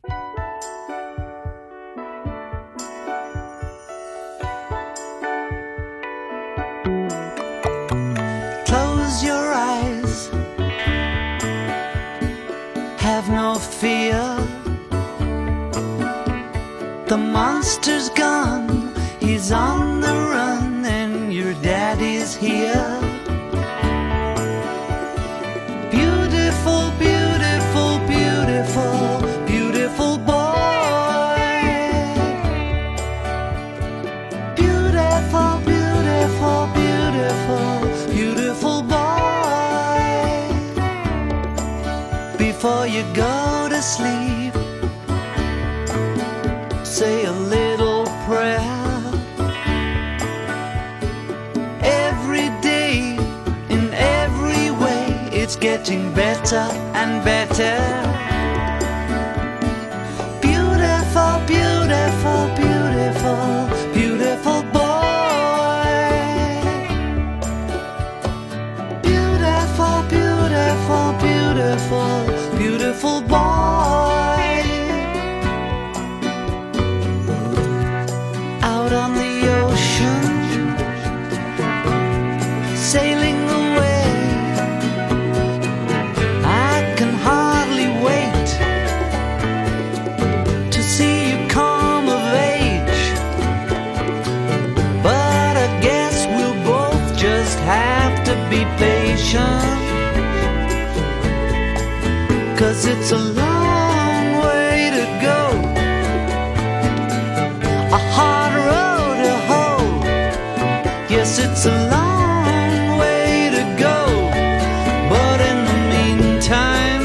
Close your eyes, have no fear. The monster's gone, he's on the run, and your daddy's here. Beautiful, beautiful, beautiful, beautiful boy. Beautiful, beautiful, beautiful, beautiful boy. Before you go to sleep, say a little prayer. Every day, in every way, it's getting better and better. Beautiful, beautiful, beautiful, beautiful boy. Beautiful, beautiful, beautiful, beautiful boy. Out on the ocean, sailing away, I can hardly wait to see you come of age. But I guess we'll both just have to be patient, 'cause it's a long way to go, a hard road to hoe. Yes, it's a long way to go, but in the meantime,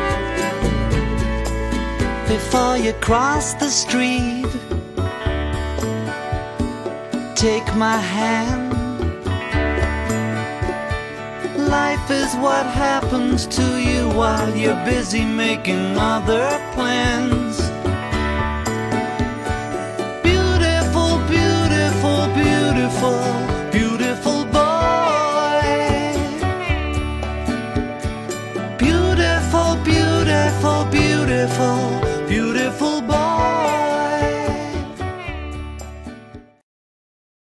before you cross the street, take my hand. Life is what happens to you while you're busy making other plans.